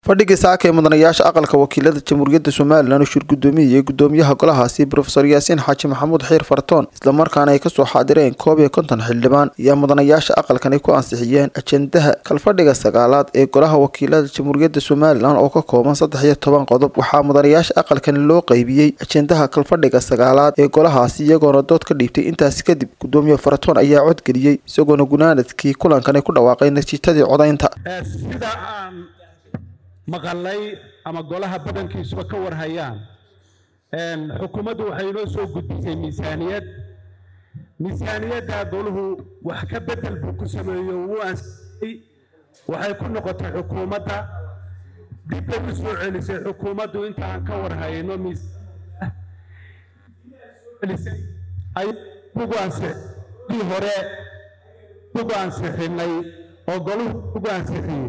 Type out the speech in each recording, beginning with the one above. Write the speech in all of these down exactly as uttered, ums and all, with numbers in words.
fadhigii saaka ee mudanayaasha aqalka wakiilada jamhuuriyadda Soomaaliland oo shir gudoomiye gudoomiyaha golahaasi Professor Yaasiin Xaaji Maxamuud Xiir Fartoon isla markaana ay ka soo xaadireen koob iyo konton xildhibaan iyo mudanayaasha aqalkan ay ku ansixiyeen ajendaha kalfadhiga sagaalaad ee golaha wakiilada jamhuuriyadda Soomaaliland oo ka kooban saddex iyo toban qodob waxaa mudanayaasha aqalkan loo qaybiyay ajendaha kalfadhiga sagaalaad ee golahaasi iyagoona dood ka dhiibtay intaas kadib gudoomiye Fartoon ayaa cod geliyay isagoona gunaanadkii kulankan ay ku dhawaaqay natiijadii codaynta maqalay ama golaha badankiisuba ka warhayaan een xukuumaddu waxay inoo soo gudbisay miisaaniyad miisaaniyadda goluhu wax ka bedel buu ku sameeyo uu ansixiyay waxay ku noqotay xukuumadda dib u soo celisay xukuumaddu inta aan ka warhayno miisaaniyad ay ugu ansixiyay hore ugu ansixinay oo goluhu ugu ansixiyay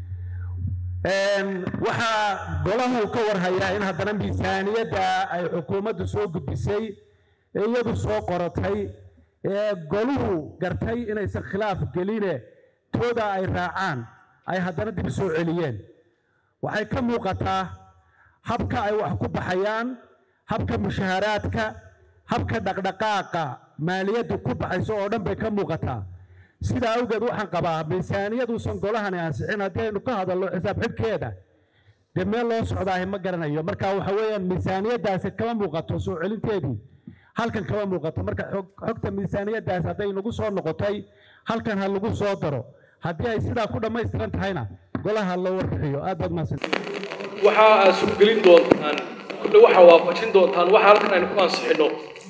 waxa golahu ka warhayaa in haddana miisaaniyadda ay xukuumaddu soo gudbisay iyadu soo qoratay ee goluhu gartay inaysan khilaaf geline tooda ay raacaan ay haddana dib soo celiyeen waxay ka muuqataa habka ay wax ku baxayaan habka mushaharaadka habka dhaqdhaqaaqa maaliyaddu ku baxayso oo dhan bay ka muuqataa sida awgeed waxaan qabaa miisaaniyadu san golahani ansixin haddii aynu ka hadalno xisaab xidhkeeda dee meel loo socdaahay ma garanayo marka waxa weeyaan miisaaniyaddaasi kama muuqato soo celinteedii halkan kama muuqato marka xogta miisaaniyaddaas hadday nagu soo noqotay halkan ha lagu soo daro haddii ay sidaa ku dhammaystiran tahayna golaha loo warbixiyo aad baad mahadsan waxa aad suugelin doontaan kulli waxa waafajin doontaan waxa halkan aynu ku ansixino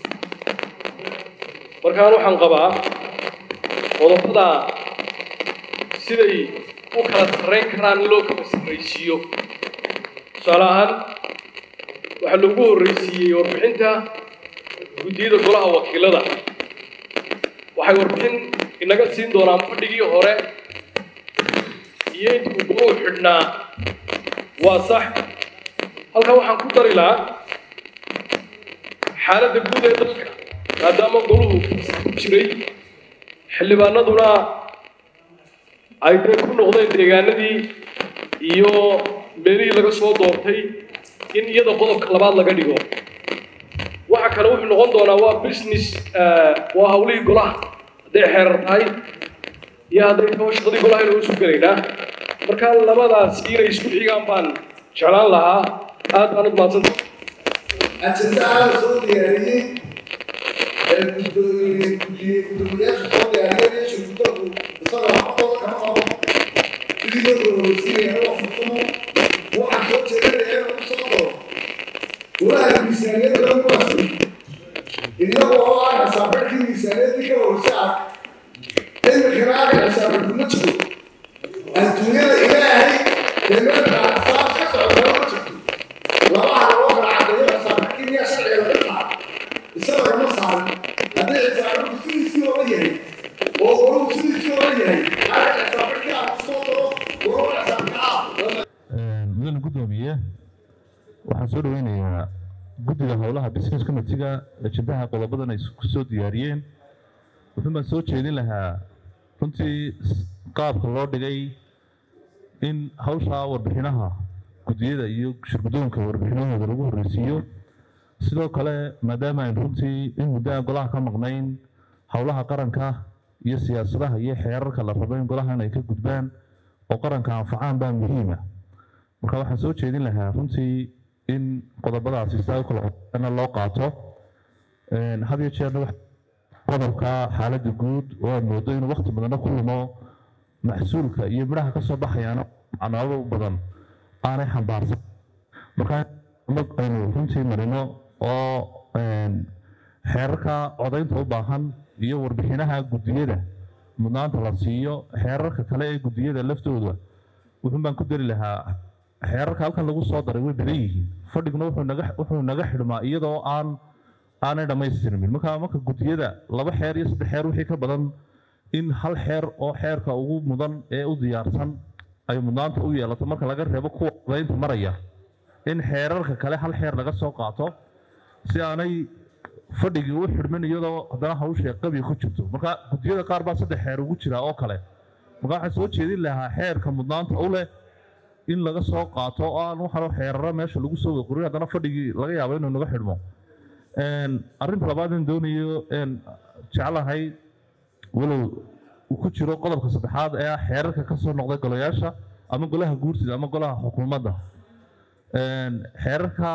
markaan waxaan qabaa qodobada siday u kala sarreyn karaan loo kala sarreysiiyo tusaale ahaan waxaa lagu horreysiiyey warbixinta guddiyada golaha wakiilada waxay warbixin inaga siin doonaan fadhigii hore iyo intuu goluhu xidhnaa waa sax halkan waxaan ku dari lahaa xaaladda guud ee dalka maadaama goluhu ku jiray xildhibaanaduna ay dee ku noqdeen deegaanadii iyo meelihii laga soo doortay in iyada qodobka labaad laga dhigo waxa kale wuxuu noqon doonaa waa business waa hawlihii golaha hadday xeerar tahay iyo hadday taho shaqadii golaha inuu isu gelaynaa marka labadaas inay isku xigaan baan jeclaan lahaa aad baan u mahadsantahay ajendaha soo diyaariyey gudoomiyaasha soo diyaariyey shirkadoodu isaga waxqooda kama qabo sidii loo horeysiinaya wax xukumo waxaan soo jeedinaya inuu soo daro golaha miisaaniyadda lagu waasay innagu oo aan xisaabxidhkii miisaaniyaddii ka horeysa ah imikana aaga xisaabxidhku ma jiro adduunyada ilaahay dee meelka xisaab ka socdaa ma jirto labaha loo kala caddeeyo xisaabxidhkii miyaa sharciga laga saaro isaga kama saaran haddii xisaabxidhku sidiisii ola yahay oo goluhu sidiisii ola yahay aaga xisaabxidhkii aan kusoo daro goluhu xisaabka ah mudane gudoomiye waxaan soo dhaweynayaa guddiga howlaha business committee-ga ajendaha qodobadan ay ku soo diyaariyeen wuxuu baan soo jeedin lahaa runtii qaabka loo dhigay in hawsha warbixinaha guddiyada iyo shirgudoonka warbixinahooda lagu horreysiiyo sidoo kale maadaama aynu runtii in muddo aan golaha ka maqnayn howlaha qaranka iyo siyaasadaha iyo xeerarka la rabo in golahan ay ka gudbaan oo qaranka anfacaan baa muhiima marka waxaan soo jeedin lahaa runtii in qodobadaasi sidaa u kala qodana loo qaato had iyo jeerna qodobka xaaladda guud oo aad moodo inuu waqti badanna ku lumo maxsuulka iyo midhaha ka soo baxayaana macnaabo badan aanay xambaarsan marka aynu runtii marino oo xeerarka codaynta u baahan iyo warbixinaha guddiyada mudnaanta la siiyo xeerarka kale ee guddiyada laftooda wuxuun baan ku dari lahaa xeerarka halkan lagu soo daray way badan yihiin fadhiguna wuxuu naga wuxuu naga xidhmaa iyadoo aan aanay dhammaystirmin marka marka guddiyada laba xeer iyo saddex xeer wixii ka badan in hal xeer oo xeerka ugu mudan ee u diyaarsan ay mudnaanta u yeelato marka laga reebo kuwa codaynta maraya in xeerarka kale hal xeer laga soo qaato si aanay fadhigii u xidhmin iyadoo haddana hawsha qabi ku jirto marka guddiyada qaar baa saddex xeer ugu jira oo kale marka waxaan soo jeedin lahaa xeerka mudnaanta u leh in laga soo qaato oo aan waxaan xeeraro meesha lagu soo qoriyo hadana fadhigii laga yaabo inuu naga xidhmo een arinta labaad in doonayo een jeclahay walow uu ku jiro qodobka saddexaad ee xeerarka ka soo noqday golayaasha ama golaha guurtida ama golaha xukuumadda een xeerarka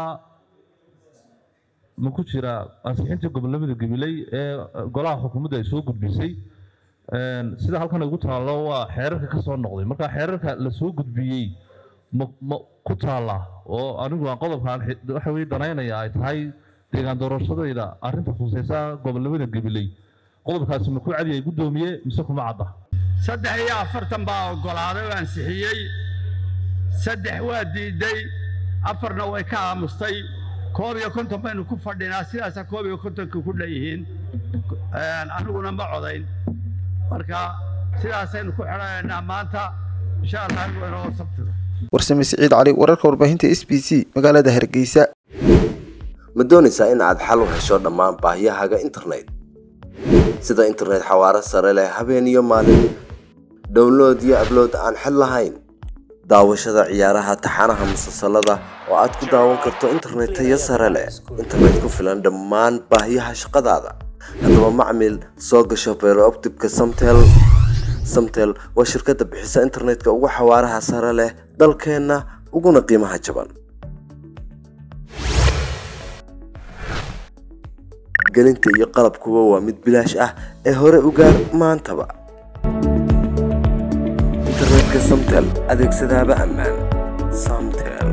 ma ku jira ansixinta gobolada Gabiley ee golaha xukuumadda ay soo gudbisay een sida halkan ugu taalo waa xeerarka ka soo noqday marka xeerarka la soo gudbiyay ma ku taala oo anigu aan qodobkan waxa weey danaynaya ay tahay deegaan doorashadayda arinta khusaysa gobolada Gabiley qodobkaasi ma ku cadiyay gudoomiye mise kuma cadda saddex iyo afartan baa ogolaaday oo ansixiyay saddex waa diiday afarna way ka aamustay koob iyo konton baynu ku fadhinaa sidaas koob iyo konton ku leeyihiin een aniguna ma codayn marka sidaas aynu ku xiraynaa maanta insha Allah inuu sabtida warsame Saciid Cali wararka warbaahinta S B C magaalada Hargeysa ma doonaysaa in aad xal u hesho dhammaan baahiyahaaga internet sida internet xawaare sare leh habeen iyo maalin download iyo upload aan xad lahayn daawashada ciyaaraha taxanaha musalsalada oo aad ku daawan karto internet tayo sare leh internet ku filan dhammaan baahiyaha shaqadaada haddaba macmiil soo gasho Fiber Optic Samtel Samtel waa shirkadda bixisa internetka ugu xawaaraha sare leh dalkeena uguna qiimaha jaban gelinta iyo qalabkuba waa mid bilaash ah ee hore u gaar maantaba internetka Samtel adeegsadaaba ammaan Samtel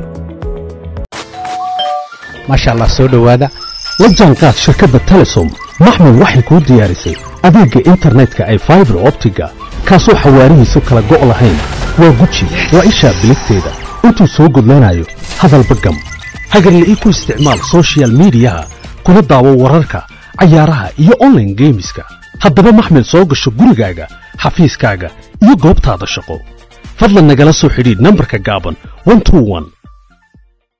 masha Allah soo dhawaada la jaanqaad shirkadda Telesom maxmed waxay ku diyaarisay adeegga internetka ay Fiber Optic kaasoo xawaarihiisu kala go' lahayn waa guji waa isha biligteeda intuu soo gudlanayo hadalba gam hagarle ku isticmaal social media kuna daawo wararka ciyaaraha iyo online gameska haddaba maxmed soo gasho gurigaaga xafiiskaaga iyo goobtaada shaqo fadlan nagala soo xidhiidh nambarka gaaban one two one